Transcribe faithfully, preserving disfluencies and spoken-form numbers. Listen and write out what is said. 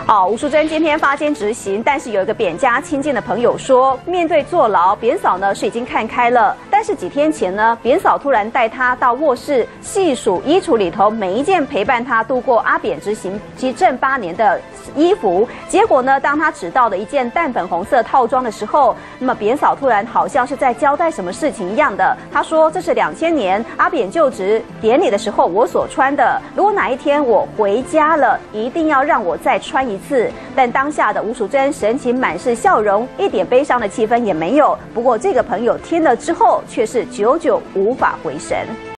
好，吴淑珍今天发监执行，但是有一个扁家亲近的朋友说，面对坐牢，扁嫂呢是已经看开了，但是几天前呢，扁嫂突然带他到卧室细数衣橱里头每一件陪伴他度过阿扁执行其正八年的衣服，结果呢，当他指到的一件淡粉红色套装的时候，那么扁嫂突然好像是在交代什么事情一样的，他说这是两千年阿扁就职典礼的时候我所穿的，如果哪一天我回家了，一定要让我再穿一次。但当下的吴淑珍神情满是笑容，一点悲伤的气氛也没有。不过这个朋友听了之后，却是久久无法回神。